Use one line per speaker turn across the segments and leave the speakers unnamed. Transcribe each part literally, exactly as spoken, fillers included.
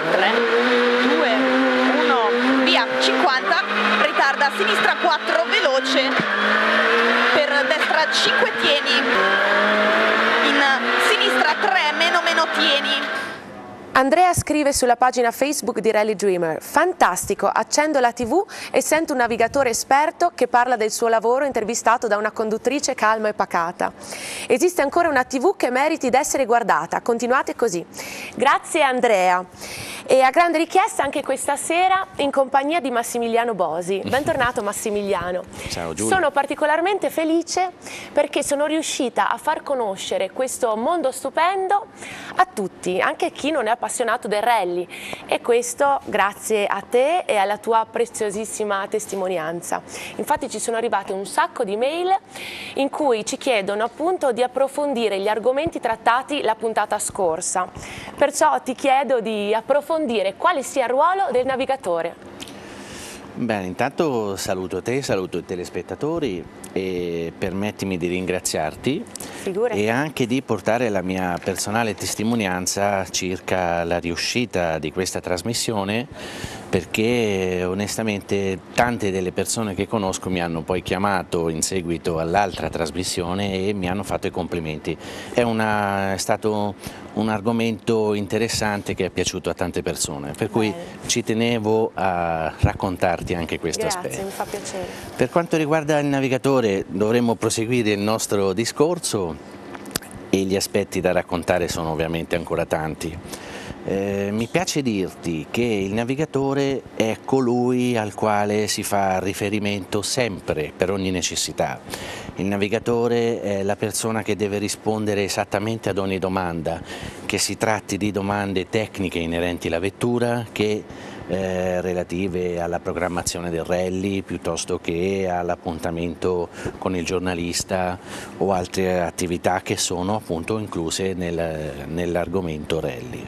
tre, due, uno, via, cinquanta, ritarda a sinistra quattro, veloce, per destra cinque, tieni, in sinistra tre, meno meno, tieni.
Andrea scrive sulla pagina Facebook di Rally Dreamer: fantastico, accendo la tivù e sento un navigatore esperto che parla del suo lavoro intervistato da una conduttrice calma e pacata. Esiste ancora una tivù che meriti di essere guardata, continuate così. Grazie Andrea. E a grande richiesta anche questa sera in compagnia di Massimiliano Bosi. Bentornato Massimiliano.
Ciao Giulia.
Sono particolarmente felice perché sono riuscita a far conoscere questo mondo stupendo a tutti, anche a chi non è appassionato del rally, e questo grazie a te e alla tua preziosissima testimonianza. Infatti ci sono arrivate un sacco di mail in cui ci chiedono appunto di approfondire gli argomenti trattati la puntata scorsa, perciò ti chiedo di approfondire quale sia il ruolo del navigatore.
Bene, intanto saluto te, saluto i telespettatori e permettimi di ringraziarti. Figurati. E anche di portare la mia personale testimonianza circa la riuscita di questa trasmissione, perché onestamente tante delle persone che conosco mi hanno poi chiamato in seguito all'altra trasmissione e mi hanno fatto i complimenti. È, una, è stato un argomento interessante che è piaciuto a tante persone, per cui Bene. ci tenevo a raccontarti anche questo
Grazie,
aspetto.
mi fa piacere.
Per quanto riguarda il navigatore, dovremmo proseguire il nostro discorso e gli aspetti da raccontare sono ovviamente ancora tanti. Eh, mi piace dirti che il navigatore è colui al quale si fa riferimento sempre per ogni necessità. Il navigatore è la persona che deve rispondere esattamente ad ogni domanda, che si tratti di domande tecniche inerenti alla vettura, che eh, relative alla programmazione del rally, piuttosto che all'appuntamento con il giornalista o altre attività che sono appunto incluse nel, nell'argomento rally.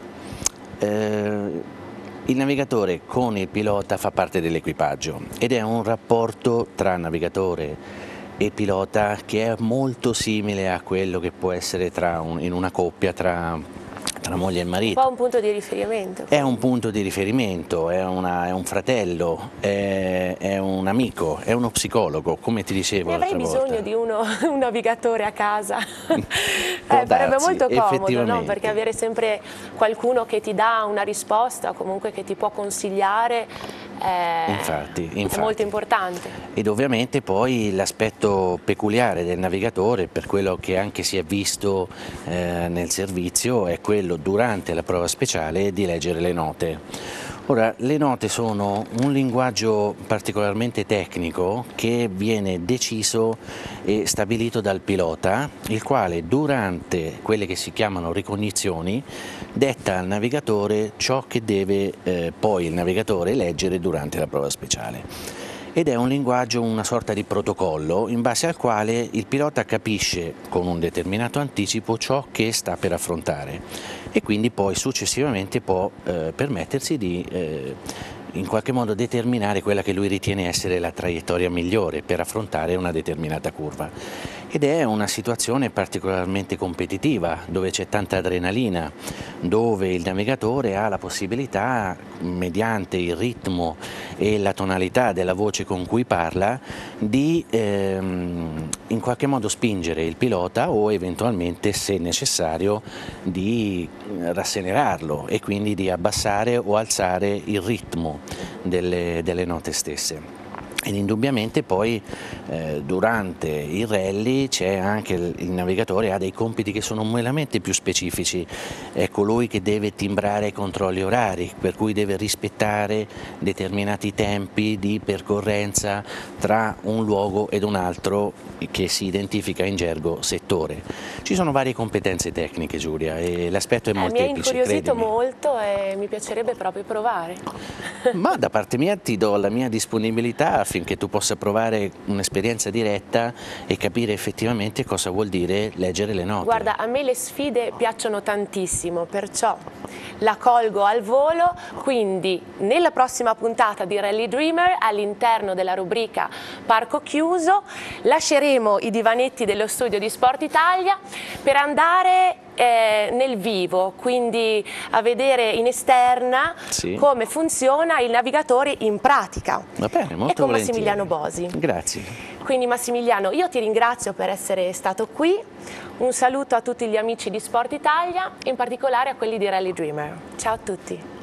Eh, il navigatore con il pilota fa parte dell'equipaggio ed è un rapporto tra navigatore e pilota che è molto simile a quello che può essere tra un, in una coppia tra, tra moglie e marito.
Un po' un punto di riferimento.
È un punto di riferimento, è, una, è un fratello, è, è un amico, è uno psicologo, come ti dicevo l'altra volta.
Avrei bisogno di uno, un navigatore a casa, eh,
darsi,
sarebbe molto comodo, no?
effettivamente.
Perché avere sempre qualcuno che ti dà una risposta, comunque che ti può consigliare, eh,
infatti, infatti.
è molto importante.
Ed ovviamente poi l'aspetto peculiare del navigatore, per quello che anche si è visto eh, nel servizio, è quello durante la prova speciale di leggere le note. Ora, le note sono un linguaggio particolarmente tecnico che viene deciso e stabilito dal pilota, il quale durante quelle che si chiamano ricognizioni detta al navigatore ciò che deve eh, poi il navigatore leggere durante la prova speciale. Ed è un linguaggio, una sorta di protocollo in base al quale il pilota capisce con un determinato anticipo ciò che sta per affrontare e quindi poi successivamente può eh, permettersi di eh, in qualche modo determinare quella che lui ritiene essere la traiettoria migliore per affrontare una determinata curva. Ed è una situazione particolarmente competitiva, dove c'è tanta adrenalina, dove il navigatore ha la possibilità, mediante il ritmo e la tonalità della voce con cui parla, di ehm, in qualche modo spingere il pilota o eventualmente, se necessario, di rassenerarlo e quindi di abbassare o alzare il ritmo delle, delle note stesse. Ed indubbiamente poi eh, durante il rally c'è anche il, il navigatore ha dei compiti che sono molamente più specifici, è colui che deve timbrare i controlli orari, per cui deve rispettare determinati tempi di percorrenza tra un luogo ed un altro che si identifica in gergo settore. Ci sono varie competenze tecniche, Giulia, e l'aspetto è
eh,
molteplice.
Mi ha incuriosito
credimi.
molto e mi piacerebbe proprio provare.
Ma da parte mia ti do la mia disponibilità affinché tu possa provare un'esperienza diretta e capire effettivamente cosa vuol dire leggere le note.
Guarda, a me le sfide piacciono tantissimo, perciò la colgo al volo, quindi nella prossima puntata di Rally Dreamer, all'interno della rubrica Parco Chiuso, lasceremo i divanetti dello studio di Sport Italia per andare eh, nel vivo, quindi a vedere in esterna
sì. come
funziona il navigatore in pratica.
Va bene, molto
e con
volentieri.
Massimiliano Bosi.
Grazie.
Quindi Massimiliano, io ti ringrazio per essere stato qui, un saluto a tutti gli amici di Sport Italia, in particolare a quelli di Rally Dreamer. Ciao a tutti.